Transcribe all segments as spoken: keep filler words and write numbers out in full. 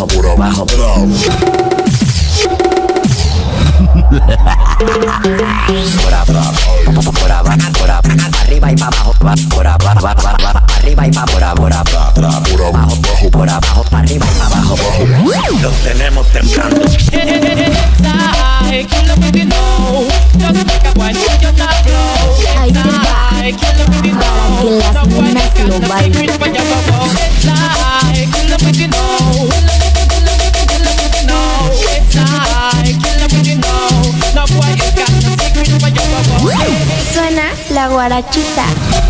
abajo, por abajo, por abajo. Por abajo, por abajo, por abajo, arriba y para abajo, por abajo, arriba y para por abajo, por abajo, por abajo, arriba y para abajo. Los tenemos temblando. Ahí te va, para que las nenas lo bailen. Suena la guarachita.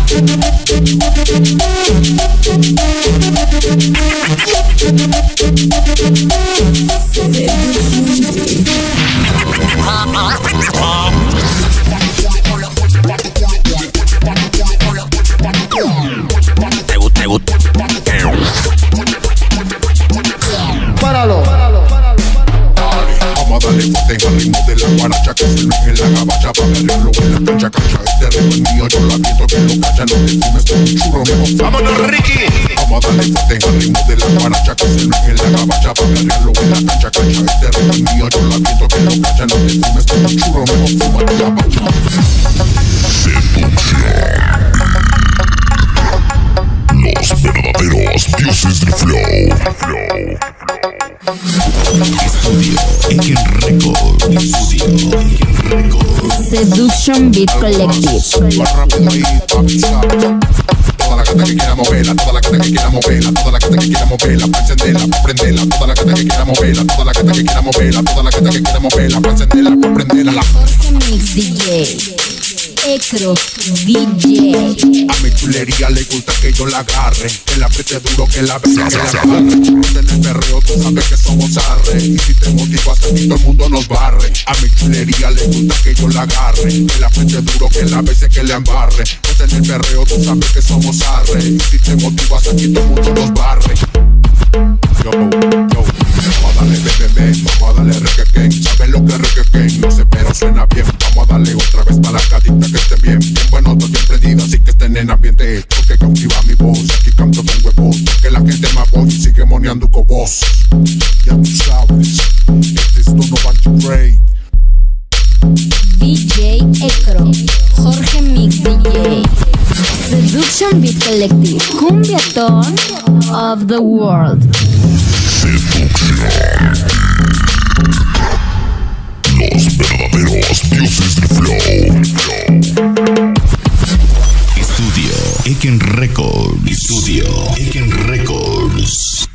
Te gusta, te gusta. Páralo. Dale, vamos a darle fuerte al ritmo de la guaracha, que se nos en la gabacha pa' perrearlo en la cancha, cancha. Este ritmo es mío, yo lo aviento, que lo cacha, no te fumes con un churro, no. ¡Vámonos, Ricky! Vamos a darle fuerte al ritmo de la guaracha, que se nos en la gabacha pa' perrearlo en la cancha, cancha. Este ritmo es mío, yo lo aviento, que lo cacha, no te fumes con un churro, no. Fuma la bacha. Los verdaderos dioses del flow. Flow. Estudio Eken Record. Estudio Eken Record. Seduction Beat Collective. Más rápido ahí, avisa. Toda la gata que quiera moverla, toda la gata que quiera moverla, toda la gata que quiera moverla, pa' encenderla, pa' prenderla, toda la gata que quiera moverla, toda la gata que quiera moverla, toda la gata que quiera moverla, pa' encenderla, pa' prenderla. Jorge Mix D J. Ecro D J. A mi chulería le gusta que yo la agarre, que la apriete duro, que la besa, que la agarre. En el perreo tú sabes que somos arre, y si te motivas aquí todo el mundo nos barre. A mi chulería le gusta que yo la agarre, que la apriete duro, que la bese, que le embarre. Pues en el perreo tú sabes que somos arre, y si te motivas aquí todo el mundo nos barre. Yo, yo, vamos a darle bebé, vamos a darle requequén. ¿Sabes lo que es requequén? No sé, pero suena bien. Vamos a darle otra vez para la gatita que esté bien. Bien bueno, todo bien prendida, así que estén en ambiente. Porque cautiva mi voz, aquí canto con huevos. Que la gente me apoya y sigue moneando con voz. Ya tú sabes, este es Donovan to Great. D J Ecro. Jorge Mix D J. Seduction Beat Collective. Cumbiatón of the World. Seduction. Los verdaderos dioses del flow. Flow. Estudio Eken Record. Estudio Eken Records.